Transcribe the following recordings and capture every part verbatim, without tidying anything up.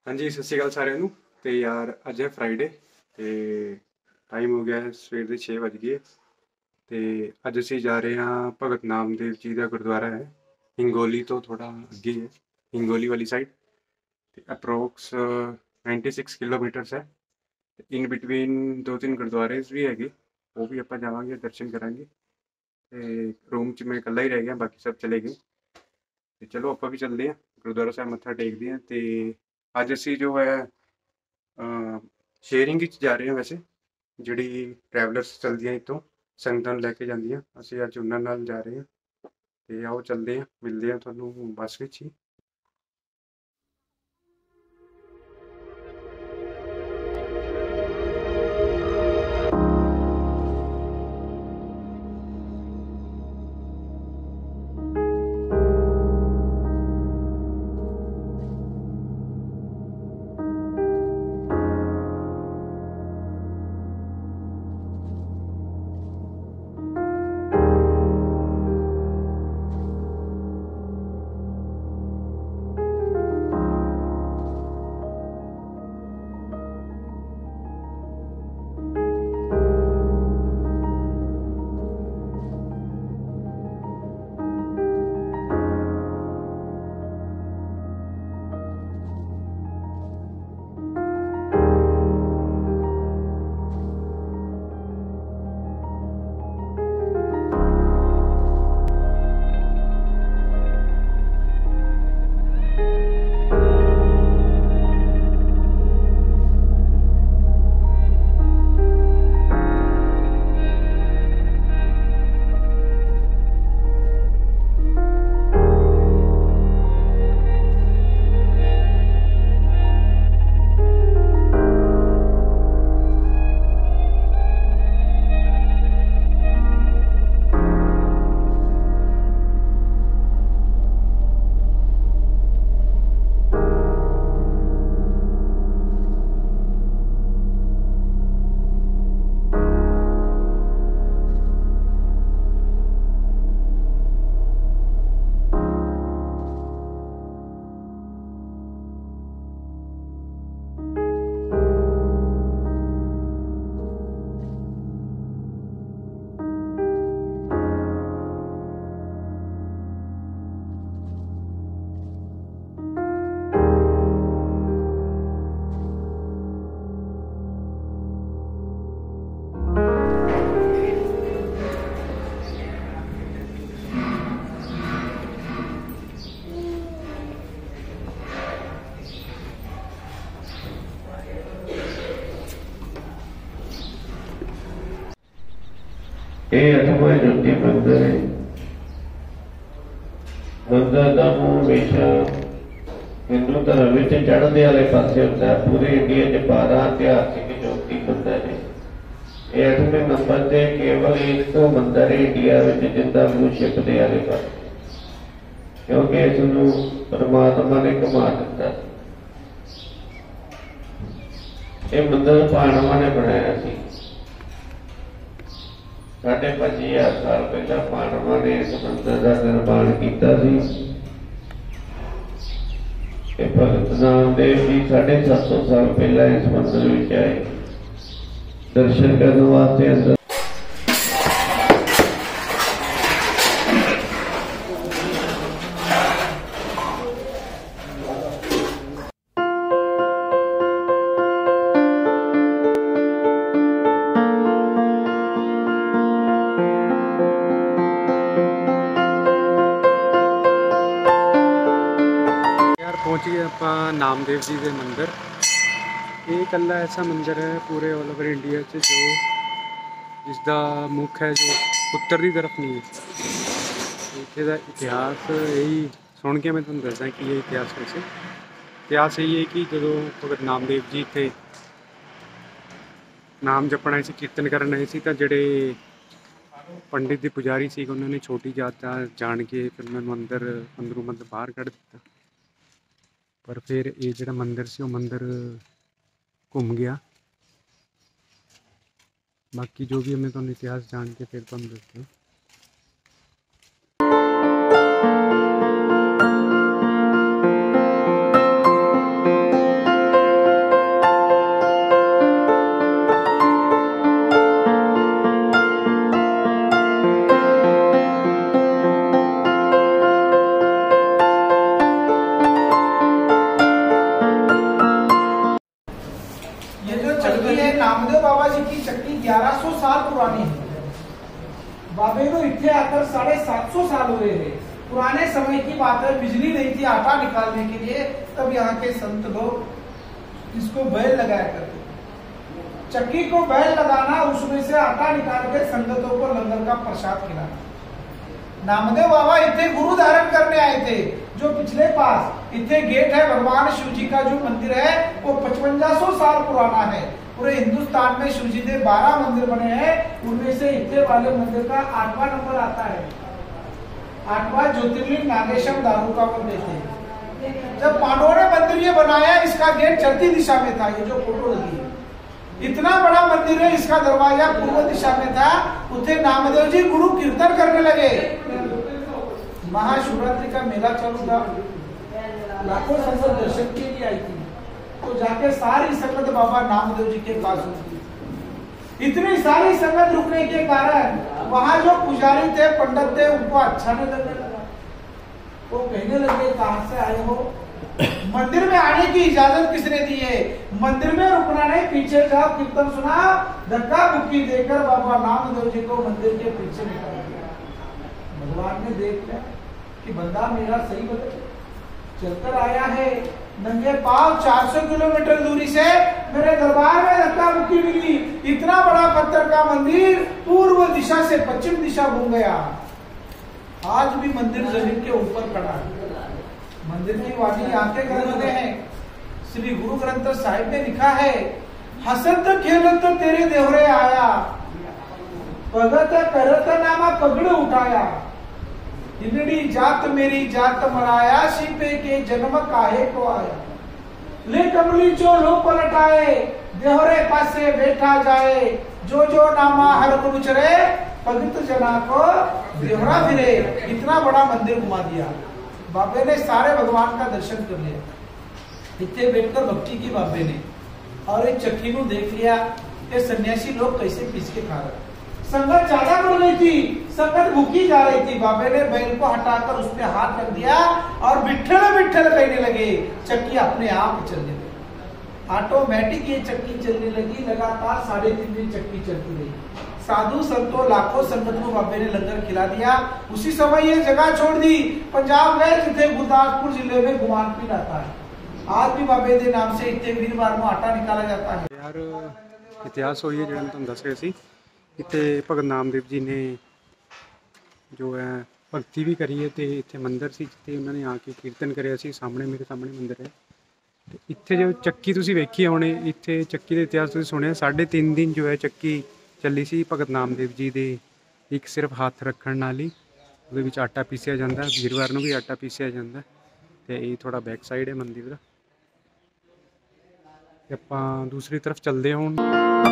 हाँ जी, सत श्री अकाल साਰਿਆਂ ਨੂੰ। ਤੇ ਯਾਰ ਅੱਜ ਹੈ ਫਰਾਈਡੇ ਤੇ ਟਾਈਮ ਹੋ ਗਿਆ ਹੈ ਸਵੇਰ ਦੇ ਛੇ ਵੱਜ ਗਏ ਤੇ ਅੱਜ ਅਸੀਂ ਜਾ ਰਹੇ ਹਾਂ ਭਗਤ ਨਾਮਦੇਵ ਜੀ ਦਾ ਗੁਰਦੁਆਰਾ ਹੈ ਹਿੰਗੋਲੀ ਤੋਂ ਥੋੜਾ ਅੱਗੇ ਹੈ, ਹਿੰਗੋਲੀ ਵਾਲੀ ਸਾਈਡ ਤੇ ਅਪਰੋਕਸ छियानवे ਕਿਲੋਮੀਟਰਸ ਹੈ। ਇਨ ਬਿਟਵੀਨ ਦੋ ਤਿੰਨ ਗੁਰਦੁਆਰੇ ਵੀ ਹੈਗੇ, ਉਹ ਵੀ ਆਪਾਂ ਜਾਵਾਂਗੇ, ਦਰਸ਼ਨ ਕਰਾਂਗੇ। ਤੇ ਰੂਮ 'ਚ ਮੈਂ ਇਕੱਲਾ ਹੀ ਰਹਿ ਗਿਆ, ਬਾਕੀ ਸਭ ਚਲੇ ਗਏ। ਤੇ ਚਲੋ ਆਪਾਂ ਵੀ ਚੱਲਦੇ ਹਾਂ ਗੁਰਦੁਆਰਾ ਸਾਹਿਬ, ਮੱਥਾ ਟੇਕਦੇ ਹਾਂ। ਤੇ ਅੱਜ ਅਸੀਂ ਜੋ ਹੈ ਸ਼ੇਅਰਿੰਗ ਵਿੱਚ ਜਾ ਰਹੇ ਹਾਂ। ਵੈਸੇ ਜਿਹੜੀ ਟਰੈਵਲਰਸ ਚਲਦੀਆਂ ਇੱਥੋਂ ਸੰਗਤਾਂ ਨੂੰ ਲੈ ਕੇ ਜਾਂਦੀਆਂ, ਅਸੀਂ ਅੱਜ ਉਹਨਾਂ ਨਾਲ ਜਾ ਰਹੇ ਹਾਂ। ਤੇ ਆਓ ਚੱਲਦੇ ਹਾਂ, ਮਿਲਦੇ ਹਾਂ ਤੁਹਾਨੂੰ ਬੱਸ ਵਿੱਚ ਹੀ। ਇਹ ਅਠਵਾਂ ਜੋਤੀ ਮੰਦਰ ਹੈ। ਮੰਦਰ ਦਾ ਮੂੰਹ ਹਮੇਸ਼ਾ ਹਿੰਦੂ ਧਰਮ ਵਿੱਚ ਚੜ੍ਹਦੇ ਵਾਲੇ ਪਾਸੇ ਹੁੰਦਾ ਹੈ। ਪੂਰੇ ਇੰਡੀਆ 'ਚ ਬਾਰਾਂ ਇਤਿਹਾਸਿਕ ਜੋਤੀ ਮੰਦਰ ਨੇ। ਇਹ ਅੱਠਵੇਂ ਨੰਬਰ ਤੇ ਕੇਵਲ ਇੱਕ ਮੰਦਰ ਹੈ ਇੰਡੀਆ ਵਿੱਚ ਜਿੰਦਾ ਮੂੰਹ ਛਿਪਦੇ ਵਾਲੇ ਪਾਸੇ, ਕਿਉਂਕਿ ਇਸ ਨੂੰ ਪਰਮਾਤਮਾ ਨੇ ਘੁਮਾ ਦਿੱਤਾ। ਇਹ ਮੰਦਰ ਪਾਂਡਵਾਂ ਨੇ ਬਣਾਇਆ ਸੀ। ਸਾਢੇ ਪੱਚੀ ਹਜ਼ਾਰ ਸਾਲ ਪਹਿਲਾਂ ਪਾਂਡਵਾਂ ਨੇ ਇਸ ਮੰਦਰ ਦਾ ਨਿਰਮਾਣ ਕੀਤਾ ਸੀ। ਇਹ ਭਗਤ ਨਾਮਦੇਵ ਜੀ ਸਾਢੇ ਸੱਤ ਸੌ ਸਾਲ ਪਹਿਲਾਂ ਇਸ ਮੰਦਰ ਵਿੱਚ ਆਏ ਦਰਸ਼ਨ ਕਰਨ ਵਾਸਤੇ। ਅੰਦਰ ਪਹੁੰਚ ਗਏ ਆਪਾਂ ਨਾਮਦੇਵ ਜੀ ਦੇ ਮੰਦਰ। ਇਹ ਇਕੱਲਾ ਐਸਾ ਮੰਦਰ ਹੈ ਪੂਰੇ ਆਲ ਓਵਰ ਇੰਡੀਆ 'ਚ ਜੋ ਜਿਸਦਾ ਮੁੱਖ ਹੈ ਜੋ ਉੱਤਰ ਦੀ ਤਰਫ ਨਹੀਂ ਹੈ। ਇੱਥੇ ਦਾ ਇਤਿਹਾਸ ਇਹੀ ਸੁਣ ਕੇ ਮੈਂ ਤੁਹਾਨੂੰ ਦੱਸਦਾ ਕਿ ਇਹ ਇਤਿਹਾਸ ਵੈਸੇ ਇਤਿਹਾਸ ਇਹ ਹੈ ਕਿ ਜਦੋਂ ਭਗਤ ਨਾਮਦੇਵ ਜੀ ਇੱਥੇ ਨਾਮ ਜਪਣ ਆਏ ਸੀ, ਕੀਰਤਨ ਕਰਨ ਆਏ ਸੀ, ਤਾਂ ਜਿਹੜੇ ਪੰਡਿਤ ਦੇ ਪੁਜਾਰੀ ਸੀ ਉਹਨਾਂ ਨੇ ਛੋਟੀ ਜਾਤ ਦਾ ਜਾਣ ਕੇ ਫਿਰ ਉਹਨਾਂ ਨੂੰ ਅੰਦਰ ਅੰਦਰੋਂ ਮੰਦਰ ਬਾਹਰ ਕੱਢ ਦਿੱਤਾ। ਪਰ ਫਿਰ ਇਹ ਜਿਹੜਾ ਮੰਦਰ ਸੀ ਉਹ ਮੰਦਰ ਘੁੰਮ ਗਿਆ। बाकी जो भी हमें तो इतिहास जान के फिर तो हम देखते हैं। ग्यारह सौ साल पुरानी है। बाबे को इतने आकर साढ़े सात सौ साल हुए हैं। पुराने समय की बात है, बिजली नहीं थी आटा निकालने के लिए, तब यहाँ के संत लोग इसको बैल लगाया करते। चक्की को बैल लगाना, उसमें से आटा निकाल के संगतों को लंगर का प्रसाद खिलाना। नामदेव बाबा इतने गुरु धारण करने आए थे। जो पिछले पास इतने गेट है, भगवान शिव जी का जो मंदिर है वो पचवंजा सौ साल पुराना है। पूरे हिंदुस्तान में शिव जी के बारह मंदिर बने हैं, उनमें से इतने वाले मंदिर का आठवां नंबर आता है। आठवां ज्योतिर्लिंग नागेश्वर दारुकावत में थे। जब पांडवों ने मंदिर ये बनाया, इसका गेट चलती दिशा में था। ये जो फोटो लगी है, इतना बड़ा मंदिर है, इसका दरवाजा पूर्व दिशा में था। उठे नामदेव जी गुरु कीर्तन करने लगे। महाशिवरात्रि का मेला चालू था, लाखों संगत दर्शन के लिए आई थी। तो जाके सारी संगत बाबा नामदेव जी के पास रुकी। इतनी सारी संगत रुकने के कारण वहां जो पुजारी थे, पंडित थे, उनको अच्छा नहीं लगने लगा। वो कहने लगे, कहां से आए हो? मंदिर में आने की इजाजत किसने दी है? मंदिर में रुकना नहीं, पीछे जाओ, कीर्तन सुना। धक्का मुक्की देकर बाबा नामदेव जी को मंदिर के पीछे निकाल दिया। भगवान ने देख लिया कि बंदा मेरा सही बता, चलकर आया है नंगे पांव चार सौ किलोमीटर दूरी से, मेरे दरबार में धक्का मुक्की मिली। इतना बड़ा पत्थर का मंदिर पूर्व दिशा से पश्चिम दिशा घूम गया। आज भी मंदिर जमीन के ऊपर खड़ा है। मंदिर की वाणी आंखें ग्रंथ में है। श्री गुरु ग्रंथ साहिब ने लिखा है, हसत खेलत तेरे देवरे आया, भगत करत नामा पगड़ उठाया, हिंदड़ी जात मेरी जात मराया, सीपे के जन्म काहे को आया। ले कमली जो लो पलटाए, देहरे पासे बैठा जाए, जो जो नामा हर गुरु चरे, भगत जना को देहरा फिरे। इतना बड़ा मंदिर घुमा दिया। बाबे ने सारे भगवान का दर्शन कर लिया। इतने बैठकर भक्ति की बाबे ने, और एक चक्की को देख लिया कि सन्यासी लोग कैसे पीस के खा रहे। संगत ज्यादा बढ़ गई थी, संगत भूखी जा रही थी। बाबे ने बैल को हटाकर उसमें हाथ रख दिया और बिट्ठल बिट्ठल कहने लगे। चक्की अपने आप चलने लगी, ऑटोमेटिक ये चक्की चलने लगी। लगातार साढ़े तीन दिन चक्की चलती रही। साधु संतों लाखों संगत को बाबे ने लंगर खिला दिया। उसी समय ये जगह छोड़ दी, पंजाब गए, जिथे गुरदासपुर जिले में गुमान पीर आता है। आज भी बाबे के नाम से इतने वीरवार में आटा निकाला जाता है। यार इतिहास होई है, जिहड़ा तुहानूं दस रहे सी। इत्थे भगत नामदेव जी ने जो है भगती भी करी है, तो इत्थे मंदिर सी जिथे उन्होंने आके कीर्तन करिया सी। सामने मेरे सामने मंदिर है। तो इत्थे जो चक्की तुसीं वेखी होने, इत्थे चक्की का इतिहास तुसीं सुनिया। साढ़े तीन दिन जो है चक्की ਚੱਲੀ ਸੀ ਭਗਤ ਨਾਮਦੇਵ ਜੀ ਦੇ ਇੱਕ ਸਿਰਫ ਹੱਥ ਰੱਖਣ ਨਾਲ ਹੀ। ਉਹਦੇ ਵਿੱਚ ਆਟਾ ਪੀਸਿਆ ਜਾਂਦਾ, ਵੀਰਵਾਰ ਨੂੰ ਵੀ ਆਟਾ ਪੀਸਿਆ ਜਾਂਦਾ। ਤੇ ਇਹ ਥੋੜਾ ਬੈਕ ਸਾਈਡ ਹੈ ਮੰਦਿਰ ਦਾ। ਤੇ ਆਪਾਂ ਦੂਸਰੀ ਤਰਫ ਚੱਲਦੇ ਹਾਂ ਹੁਣ।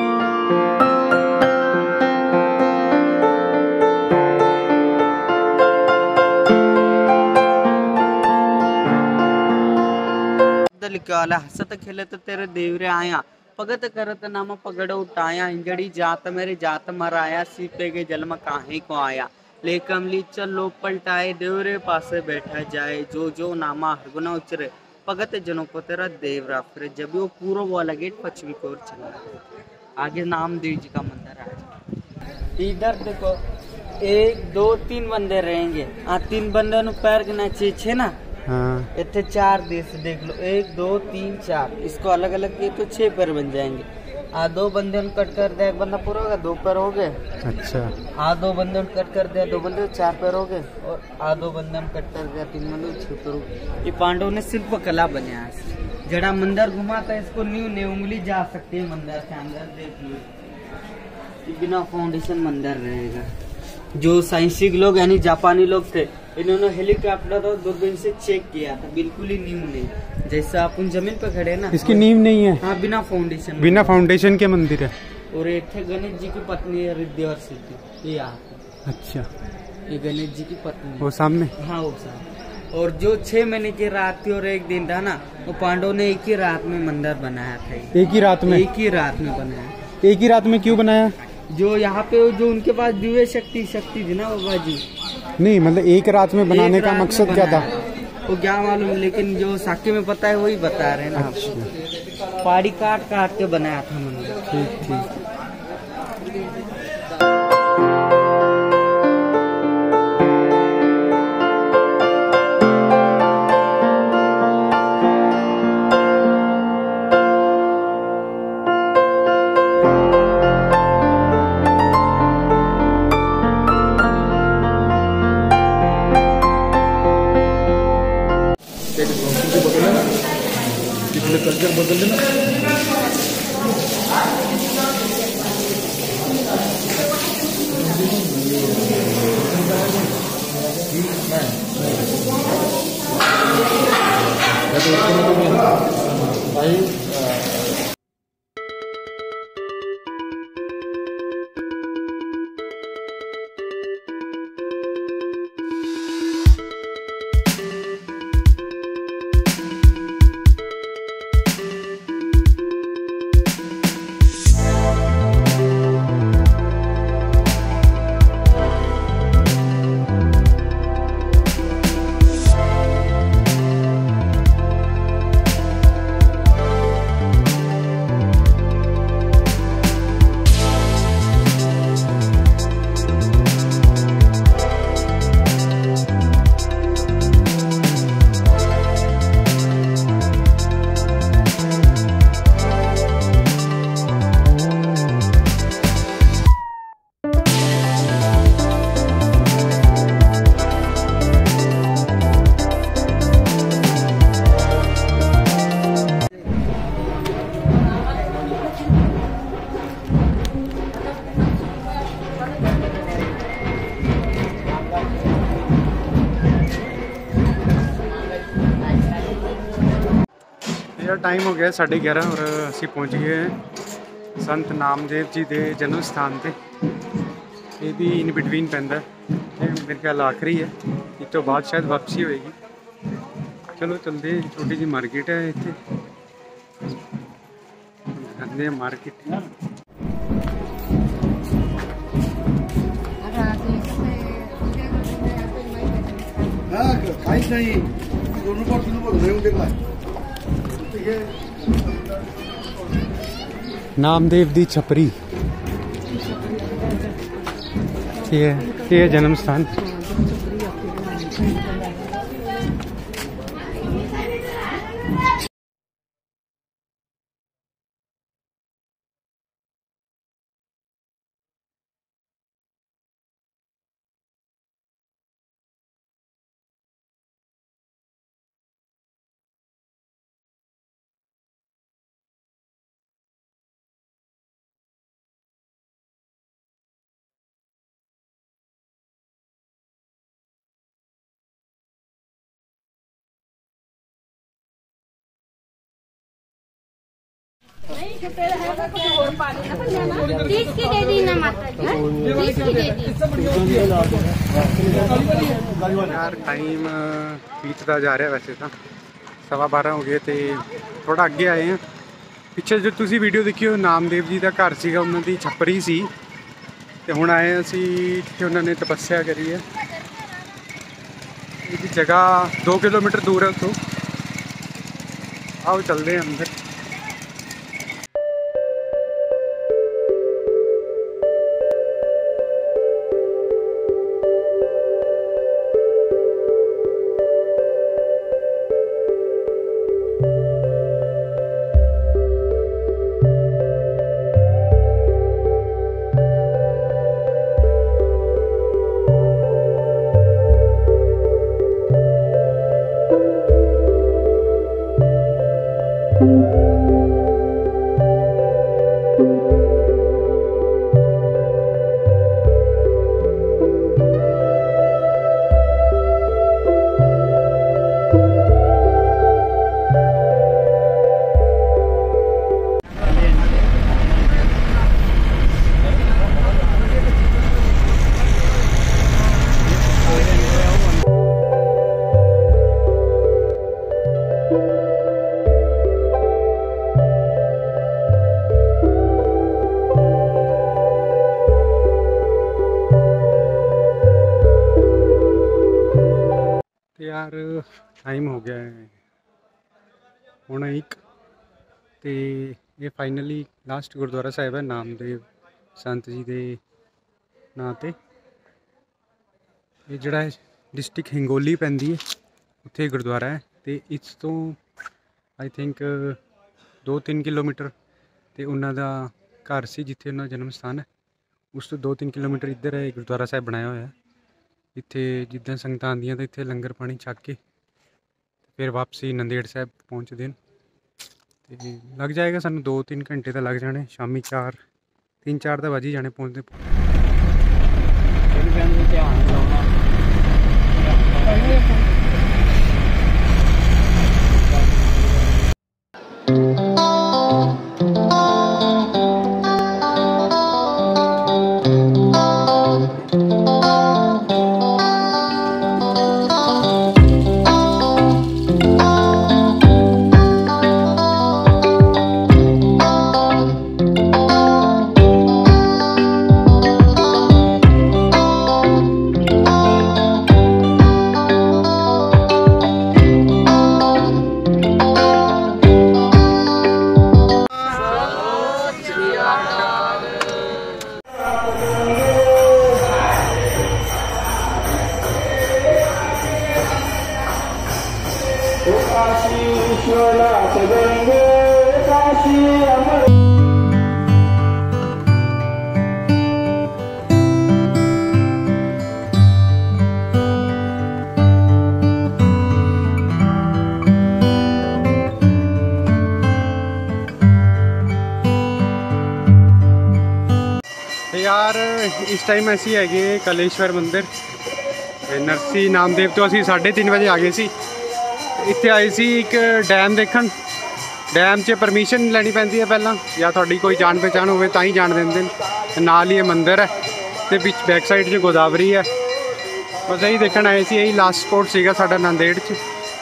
लिखा वाला हसत खेले तो तेरे देवरे आया, भगत करत नामा पगड़ उठाया, इंजड़ी जात मेरी जात मराया, सीपे के जन्म काहे को आया। ले कमली चल लो पलटाए, देवरे पासे बैठा जाए, जो जो नामा हरगुना उचरे, भगत जनों को तेरा देवरा फिरे। जब वो पूर्व वाला गेट पश्चिमी की ओर चला, आगे नामदेव जी का मंदिर है। इधर देखो एक दो तीन बंदे रहेंगे। हाँ, तीन बंदे नु पैर के नीचे छे ना। हाँ, इतने चार देश देख लो, एक दो तीन चार, इसको अलग अलग किए तो छह पैर बन जाएंगे। आ दो बंदे कट कर दिया, एक बंदा पूरा होगा, दो पैर हो गए। अच्छा। आ दो बंदे कट कर दिया, दो बंदे चार पैर हो गए। और आ दो बंदे कट कर दिया, तीन बंदे छह पैर हो गए। ये पांडव ने शिल्प कला बनाया है। जड़ा मंदिर घुमाता है, इसको न्यू ने उंगली जा सकती है मंदिर के अंदर। देख लो, बिना फाउंडेशन मंदिर रहेगा। जो साइंसिक लोग यानी जापानी लोग थे, इन्होंने हेलीकॉप्टर और दूरबीन से चेक किया था, बिल्कुल ही नींव नहीं। जैसा अपन जमीन पे खड़े ना, इसकी नींव नहीं है। हाँ, बिना फाउंडेशन, बिना फाउंडेशन के मंदिर है। और एक थे गणेश जी की पत्नी है रिद्धि और सिद्धि, ये यहाँ। अच्छा, ये गणेश जी की पत्नी, वो सामने। हाँ, वो सामने। और जो छह महीने की रात थी और एक दिन था ना, वो पांडव ने एक ही रात में मंदिर बनाया था। एक ही रात में? एक ही रात में बनाया। एक ही रात में क्यों बनाया? जो यहाँ पे जो उनके पास दिव्य शक्ति शक्ति थी ना बाबा जी। नहीं, मतलब एक रात में बनाने का मकसद क्या था वो क्या मालूम, लेकिन जो साक्ष्य में पता है वही बता रहे हैं ना। अच्छा। पहाड़ी काट काट के बनाया था मंदिर। ठीक ठीक। यार टाइम हो गया साढ़े ग्यारह और असी पहुँच गए हैं संत नामदेव जी के जन्म स्थान पे। ये भी इन बिटवीन पैंदा है, मेरे ख्याल आखिरी है, इस तो बाद शायद वापसी होएगी। चलो चलते, छोटी जी मार्केट है इतने, दिखाते हैं मार्केट। काहीच नाही दोन पासून बघ देखला नामदेव दी छपरी, ये ये जन्म स्थान। तीस की दे दी ना माता जी, तीस की दे दी। यार टाइम बीतता जा रहा, वैसे तो सवा बारह हो गए तो थोड़ा अगे आए हैं। पिछले जो तुसी वीडियो देखी हो नामदेव जी का घर सीगा, उन्होंने छपरी सी, ते हुण आए असी जिथे उन्होंने तपस्या करी है। ये जगह दो किलोमीटर दूर है उतो। आओ चलते हैं अंदर। यार टाइम हो गया है हुण एक, तो ये फाइनली लास्ट गुरुद्वारा साहिब है नामदेव संत जी के नाँ ते। ये जड़ा डिस्ट्रिक्ट हिंगोली पैंदी है, उत्थे गुरुद्वारा है। तो इस तो आई थिंक दो तीन किलोमीटर तो उन्हों का घर से जिथे उन्होंने जन्म स्थान है, उस तो दो तीन किलोमीटर इधर है गुरुद्वारा साहिब बनाया हुआ। इत्थे जिद्दां संगतां आंदियां तो इत्थे लंगर पानी छक के फिर वापसी नंदेड़ साहिब पहुँचते हैं। ਤੇ ਲੱਗ ਜਾਏਗਾ ਸਾਨੂੰ ਦੋ ਤਿੰਨ ਘੰਟੇ ਤਾਂ ਲੱਗ ਜਾਣੇ, ਸ਼ਾਮੀ ਚਾਰ ਤਿੰਨ ਚਾਰ ਤਾਂ ਵੱਜ ਹੀ ਜਾਣੇ ਪਹੁੰਚਦੇ। यार इस टाइम ਅਸੀਂ ਹੈਗੇ ਕਲੇਸ਼ਵਰ ਮੰਦਿਰ ਤੇ ਨਰਸੀ ਨਾਮਦੇਵ ਤੋਂ ਅਸੀਂ ਸਾਢੇ ਤਿੰਨ ਵਜੇ ਆ ਗਏ ਸੀ। ਇੱਥੇ ਆਏ ਸੀ ਇੱਕ ਡੈਮ ਦੇਖਣ। ਡੈਮ 'ਚ ਪਰਮਿਸ਼ਨ ਲੈਣੀ ਪੈਂਦੀ ਹੈ ਪਹਿਲਾਂ, ਜਾਂ ਤੁਹਾਡੀ ਕੋਈ ਜਾਣ ਪਹਿਚਾਣ ਹੋਵੇ ਤਾਂ ਹੀ ਜਾਣ ਦਿੰਦੇ ਨੇ। ਨਾਲ ਹੀ ਇਹ ਮੰਦਿਰ ਹੈ ਤੇ ਵਿੱਚ ਬੈਕ ਸਾਈਡ 'ਚ ਗੋਦਾਵਰੀ ਹੈ। ਬਸ ਇਹੀ ਦੇਖਣ ਆਏ ਸੀ, ਇਹੀ ਲਾਸਟ ਸਪੋਟ ਸੀਗਾ ਸਾਡਾ ਨਾਂਦੇੜ 'ਚ।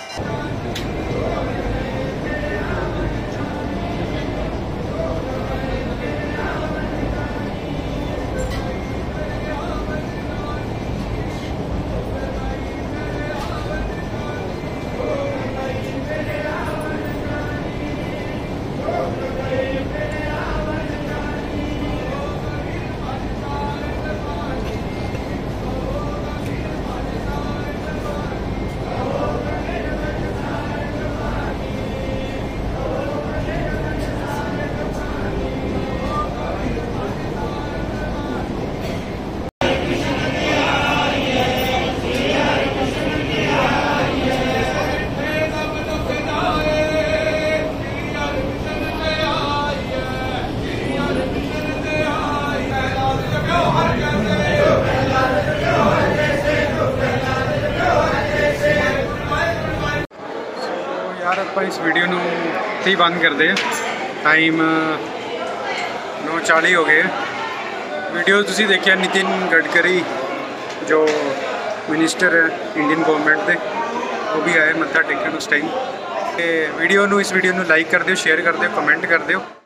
यार ਆਪਾਂ इस वीडियो ਨੂੰ ਇੱਥੇ ਹੀ ਬੰਦ ਕਰਦੇ ਹਾਂ। ਟਾਈਮ ਨੌ ਚਾਲੀ ਹੋ ਗਏ। ਵੀਡੀਓ ਤੁਸੀਂ ਦੇਖਿਆ ਨਿਤਿਨ ਗਡਕਰੀ ਜੋ ਮਿਨਿਸਟਰ ਹੈ ਇੰਡੀਅਨ ਗਵਰਨਮੈਂਟ ਦੇ, ਉਹ ਵੀ ਆਏ ਮੱਥਾ ਟੇਕਣ ਉਸ ਟਾਈਮ। ਤੇ ਵੀਡੀਓ ਨੂੰ ਇਸ ਵੀਡੀਓ ਨੂੰ ਲਾਈਕ ਕਰ ਦਿਓ, ਸ਼ੇਅਰ ਕਰ ਦਿਓ, ਕਮੈਂਟ ਕਰ ਦਿਓ।